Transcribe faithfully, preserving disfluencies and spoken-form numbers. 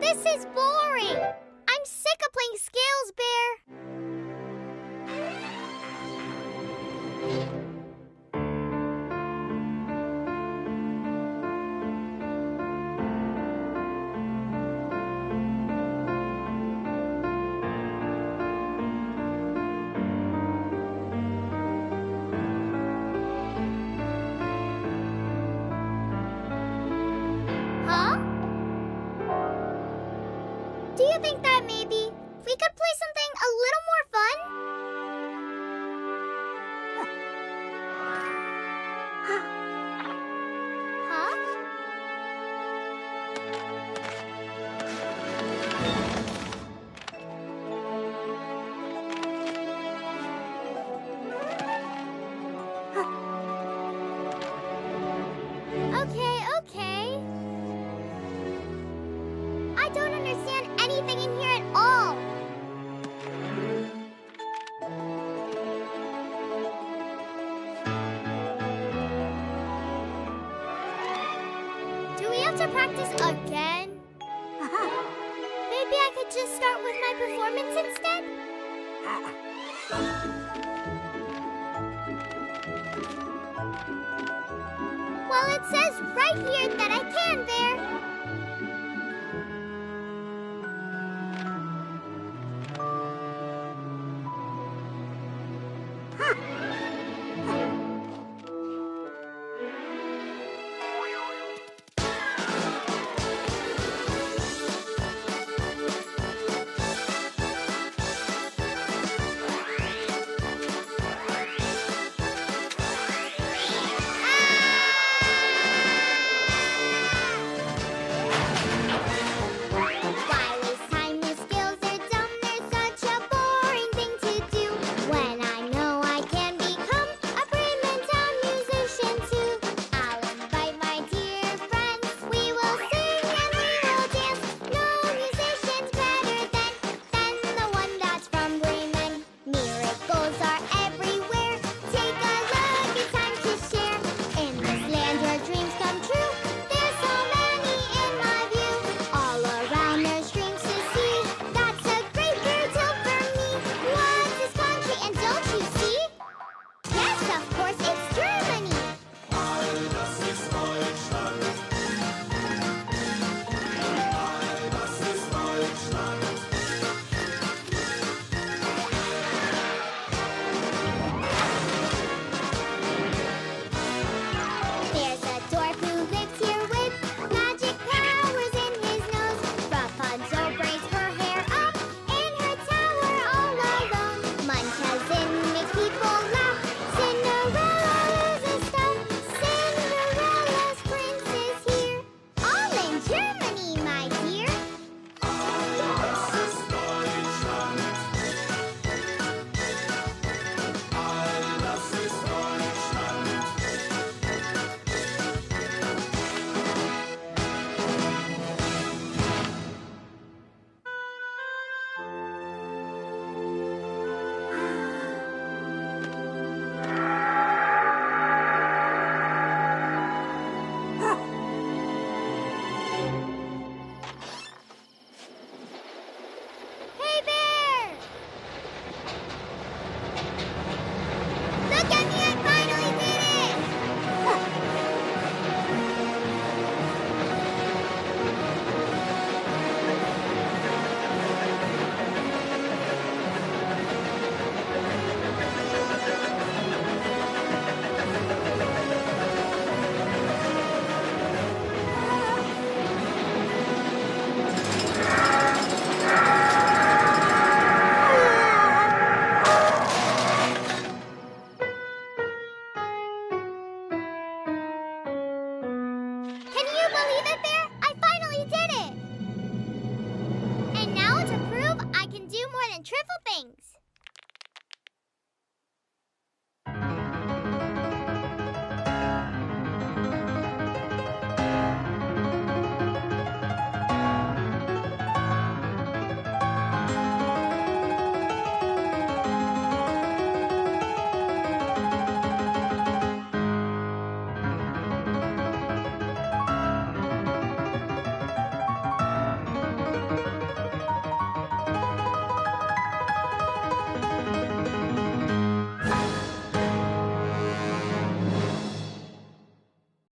This is boring. I'm sick of playing Scales Bear. Huh? Do you think that maybe we could play something a little more fun? Huh? Okay, okay. I don't understand anything in here at all. Do we have to practice again? Maybe I could just start with my performance instead? Well, it says right here that I can, Bear. Why waste time with skills? They're dumb. They're such a boring thing to do. When I know I can become a Bremen Town musician too. I'll invite my dear friends. We will sing and we will dance. No musician's better than than the one that's from Bremen. Miracles are everywhere. Take a look. It's time to share. In this land where dreams come true. There's so many in my view. All around there's dreams to see. That's a great fairy tale for me. What's this country and don't you see? Yes, of course, it's Germany. All das ist Deutschland. All das ist Deutschland. There's a dwarf who lives here with magic powers in his nose. Rapunzel braids her hair up in her tower all alone. Munchausen makes people laugh. Cinderella loses stuff. Cinderella's prince is here. All in Germany, my dear. Das ist Deutschland. All das ist Deutschland. Hey, Bear! Look at me, I finally did it! Can you believe it, Bear? I finally did it! And now to prove I can do more than triple things.